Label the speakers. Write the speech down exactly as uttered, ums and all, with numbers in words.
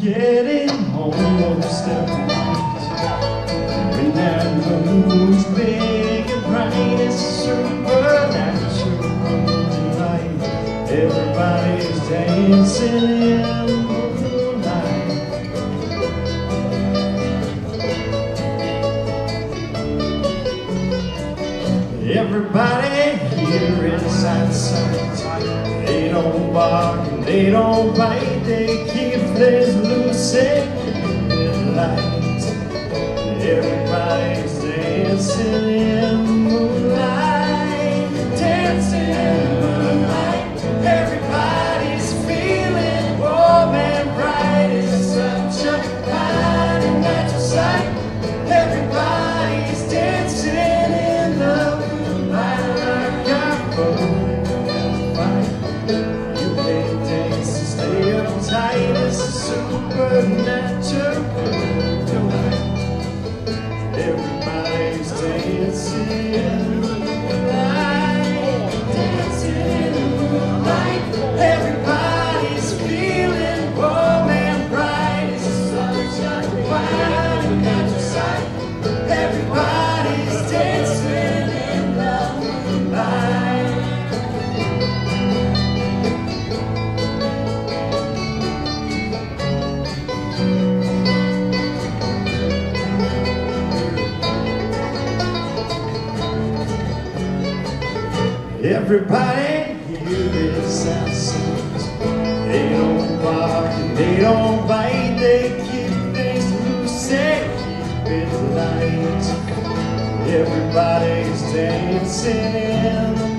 Speaker 1: getting almost at night. When that moon's big and bright, it's supernatural delight. Everybody's dancing in the moonlight. Everybody here is outside. They don't bark and they don't bite. They keep things loose and light. Everybody's dancing in the moonlight. Dancing in the moonlight. Everybody's feeling warm and bright. It's such a fine and natural sight. Everybody's dancing in the moonlight. Like a boat. You can't dance and stay uptight. It's a supernatural delight. Everybody's dancing in the moonlight. Dancing in the moonlight. Everybody's feeling warm and bright. It's such a fine and natural sight. Everybody's dancing in the moonlight. Everybody here is outside. They don't bark and they don't bite. They keep things loose and keep it light. Everybody's dancing in the